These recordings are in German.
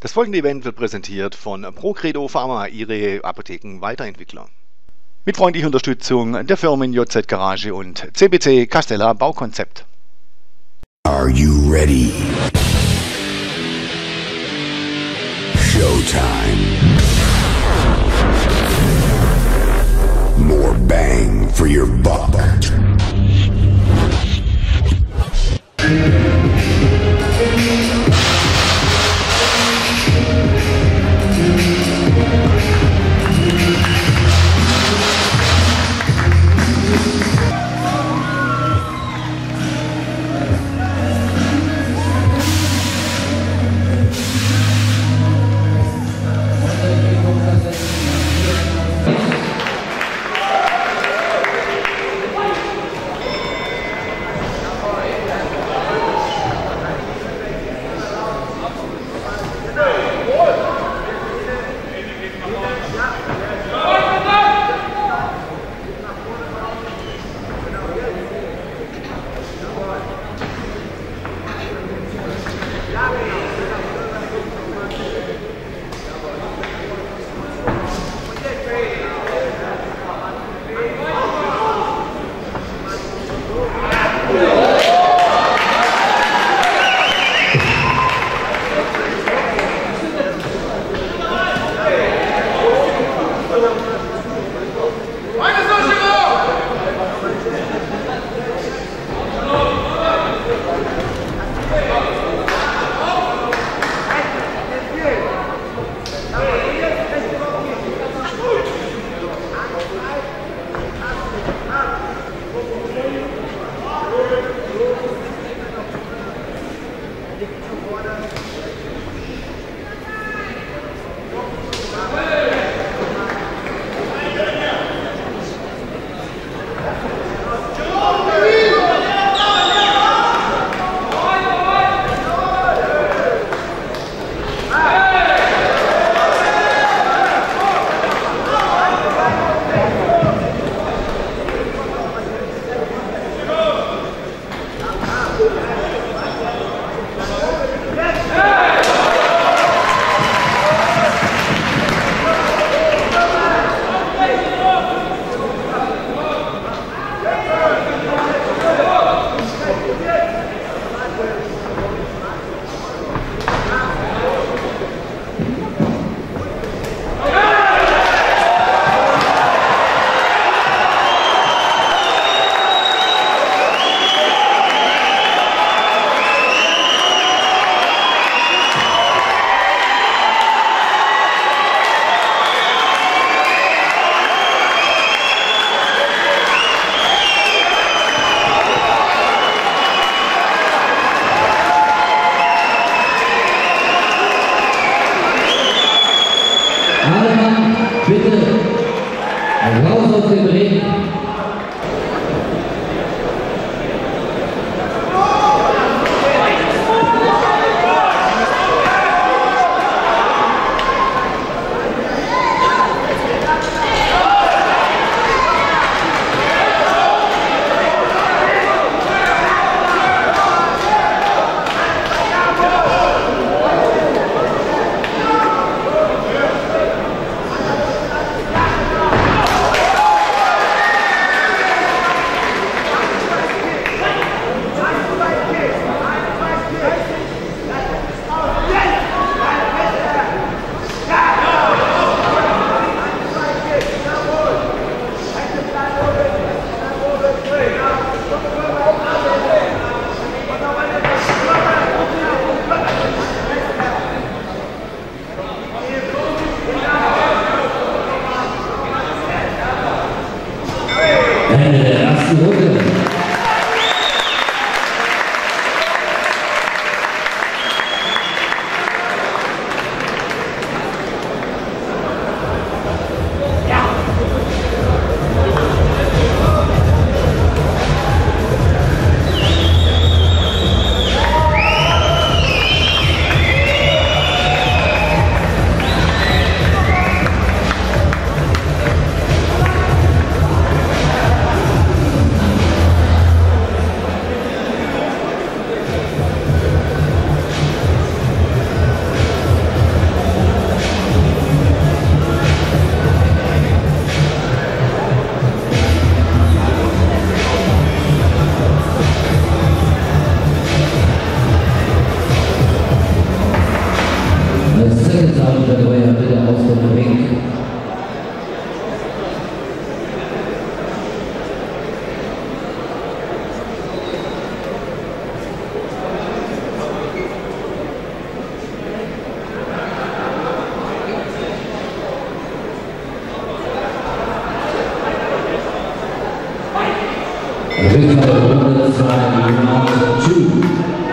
Das folgende Event wird präsentiert von ProCredo Pharma, Ihre Apothekenweiterentwickler. Mit freundlicher Unterstützung der Firmen JZ Garage und CBC Castella Baukonzept. Are you ready? Showtime. More bang for your buck. Bitte raus aus dem Ring. Außenbetreuer bitte aus dem Ring. Runde 2, Round 2.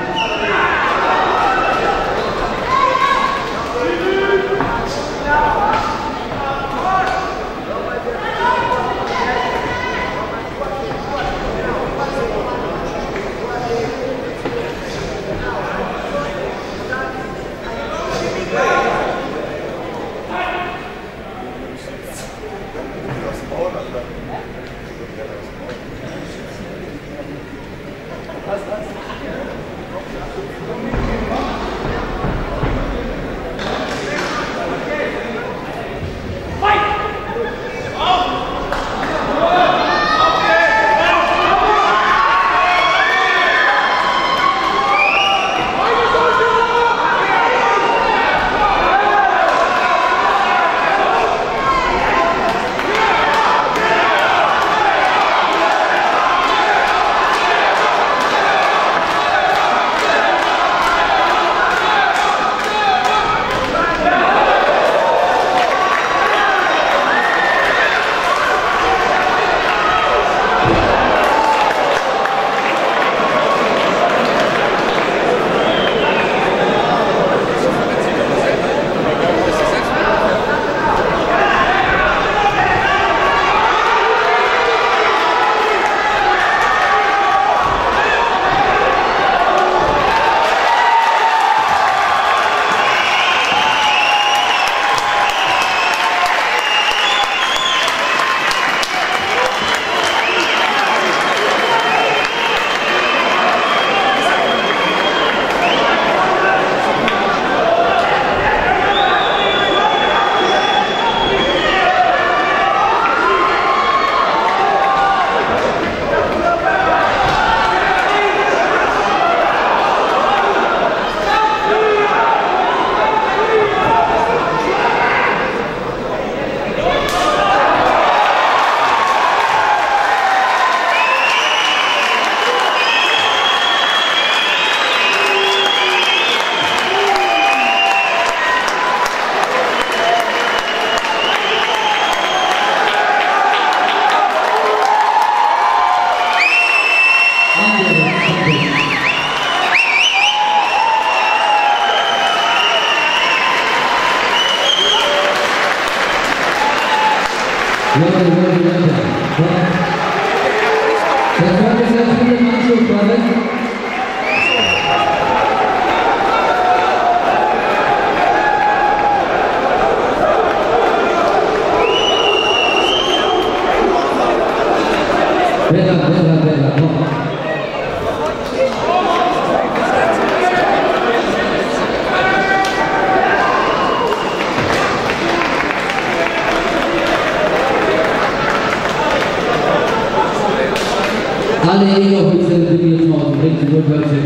Alle inoffiziellen Dinge jetzt mal aus dem Ring zurück,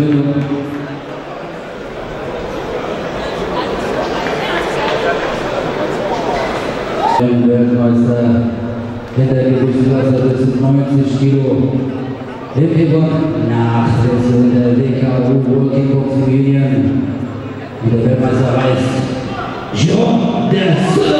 Weltmeister hinter der Gewichtsklasse bis 90 Kilo im Hip-Hop Nachsessel der WKU World Kickbox Union. Und der Weltmeister heißt John der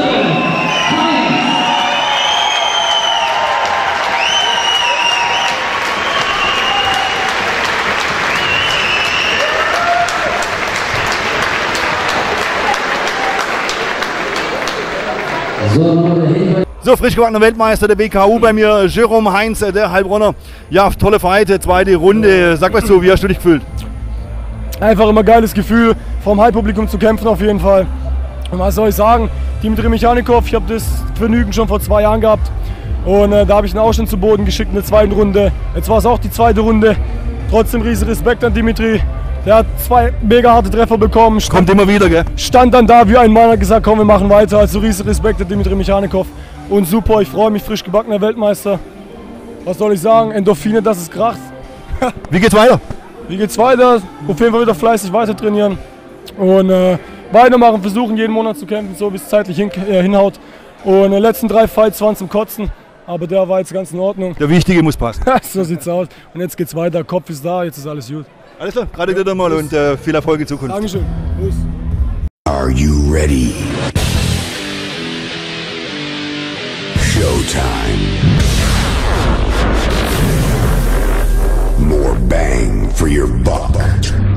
So, frisch gebackener Weltmeister der WKU bei mir, Jerome Heinz, der Heilbronner. Ja, tolle Fight, zweite Runde. Sag was so, wie hast du dich gefühlt? Einfach immer geiles Gefühl, vom Heilpublikum zu kämpfen auf jeden Fall. Und was soll ich sagen, Dimitri Michalnikow, ich habe das Vergnügen schon vor 2 Jahren gehabt. Und da habe ich ihn auch schon zu Boden geschickt in der 2. Runde. Jetzt war es auch die 2. Runde. Trotzdem riesen Respekt an Dimitri. Der hat 2 mega harte Treffer bekommen. Kommt immer wieder, gell? Stand dann da wie ein Mann, hat gesagt, komm, wir machen weiter. Also riesen Respekt an Dimitri Michalnikow. Und super, ich freue mich, frisch gebackener Weltmeister. Was soll ich sagen? Endorphine, dass es kracht. Wie geht's weiter? Wie geht's weiter? Auf jeden Fall wieder fleißig weiter trainieren. Und weitermachen, versuchen jeden Monat zu kämpfen, so wie es zeitlich hinhaut. Und die letzten 3 Fights waren zum Kotzen, aber der war jetzt ganz in Ordnung. Der Wichtige muss passen. So sieht's aus. Und jetzt geht's weiter, Kopf ist da, jetzt ist alles gut. Alles klar, gerade dir mal und viel Erfolg in Zukunft. Dankeschön. Tschüss. Are you ready? Showtime. More bang for your buck.